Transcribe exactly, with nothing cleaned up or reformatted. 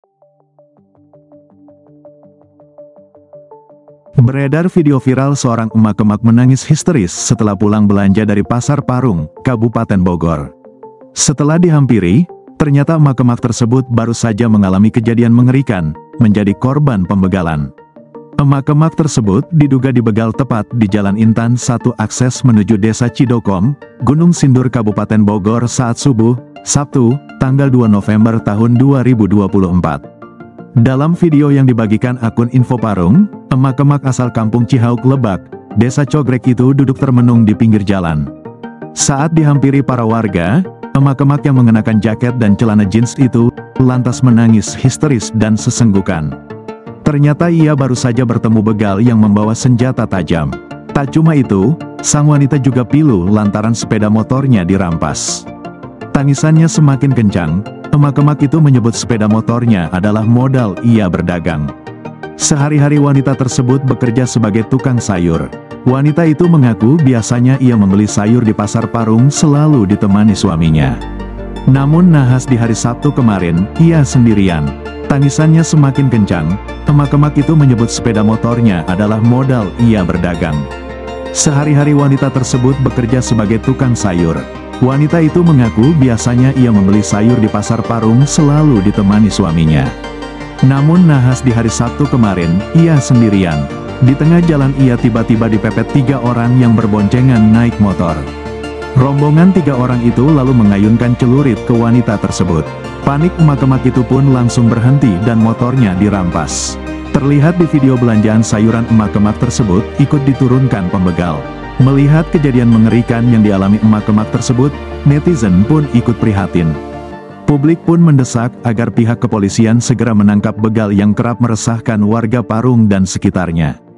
Beredar video viral seorang emak-emak menangis histeris setelah pulang belanja dari Pasar Parung, Kabupaten Bogor. Setelah dihampiri, ternyata emak-emak tersebut baru saja mengalami kejadian mengerikan, menjadi korban pembegalan. Emak-emak tersebut diduga dibegal tepat di Jalan Intan satu akses menuju Desa Cidokom, Gunung Sindur Kabupaten Bogor saat subuh, Sabtu, tanggal dua November tahun dua ribu dua puluh empat. Dalam video yang dibagikan akun Info Parung, emak-emak asal kampung Cihauk Lebak, Desa Cogrek itu duduk termenung di pinggir jalan. Saat dihampiri para warga, emak-emak yang mengenakan jaket dan celana jeans itu lantas menangis histeris dan sesenggukan. Ternyata ia baru saja bertemu begal yang membawa senjata tajam. Tak cuma itu, sang wanita juga pilu lantaran sepeda motornya dirampas. Tangisannya semakin kencang, emak-emak itu menyebut sepeda motornya adalah modal ia berdagang. Sehari-hari wanita tersebut bekerja sebagai tukang sayur. Wanita itu mengaku biasanya ia membeli sayur di Pasar Parung selalu ditemani suaminya. Namun nahas di hari Sabtu kemarin, ia sendirian. Tangisannya semakin kencang, emak-emak itu menyebut sepeda motornya adalah modal ia berdagang. Sehari-hari wanita tersebut bekerja sebagai tukang sayur. Wanita itu mengaku biasanya ia membeli sayur di Pasar Parung selalu ditemani suaminya. Namun nahas di hari Sabtu kemarin, ia sendirian. Di tengah jalan ia tiba-tiba dipepet tiga orang yang berboncengan naik motor. Rombongan tiga orang itu lalu mengayunkan celurit ke wanita tersebut. Panik emak-emak itu pun langsung berhenti dan motornya dirampas. Terlihat di video belanjaan sayuran emak-emak tersebut ikut diturunkan pembegal. Melihat kejadian mengerikan yang dialami emak-emak tersebut, netizen pun ikut prihatin. Publik pun mendesak agar pihak kepolisian segera menangkap begal yang kerap meresahkan warga Parung dan sekitarnya.